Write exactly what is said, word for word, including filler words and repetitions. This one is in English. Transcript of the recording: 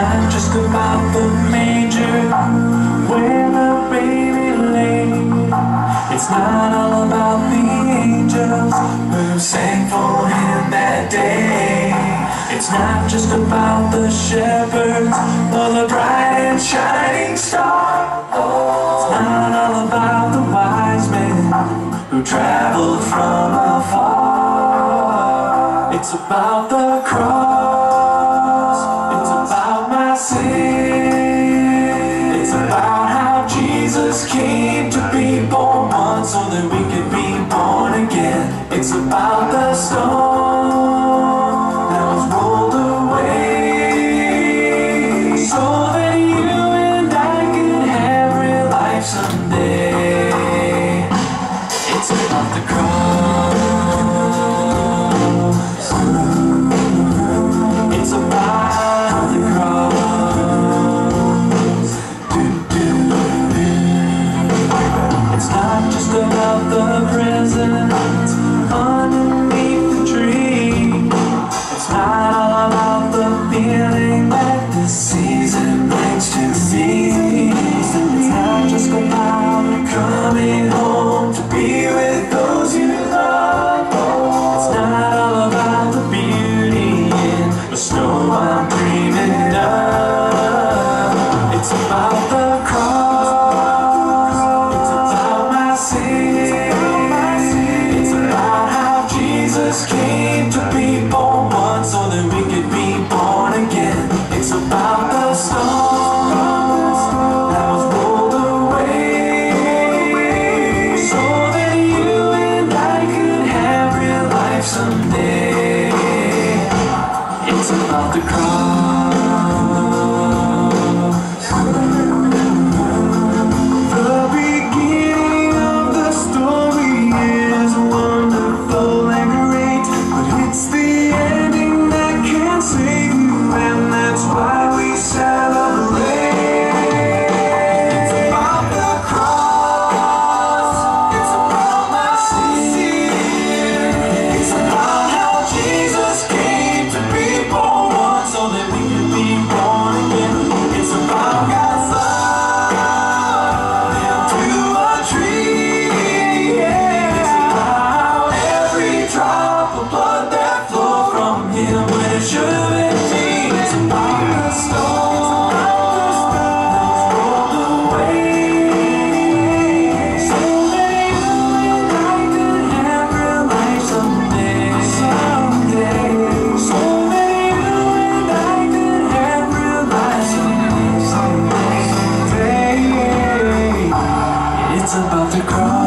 not just about the manger where the baby lay. It's not all about the angels who sang for him that day. It's not just about the shepherds or the bright and shining star. It's not all about the wise men who traveled from afar. It's about the cross. It's about my sin. It's about how Jesus came to be born once so that we could be born again. It's about the stone that was rolled away so that you and I could have real life someday. It's about the cross. It's about the cross. It's not just about the present underneath the tree. It's not all about the feeling that this season brings to me. It's not just about coming home to be with those you love. It's not all about the beauty in the snow I'm dreaming of. It's about the cross. It's about my sin. It's about how Jesus came to be born once so that we could be born again. It's about the stone that was rolled away so that you and I could have real life someday. It's about the cross. The beginning of the story is wonderful and great, but it's the ending that can save you, and that's why we celebrate. It's about the cross. It's about my sin. It's about how Jesus came to be born once so that we could be born again. It's about God's love nailed to a tree. It's about every drop of blood that flowed from him when it should have been me. It's about the stone that was rolled away so that you and I could have real life someday. Someday. So that you and I could have real life someday. Someday. It's about the cross.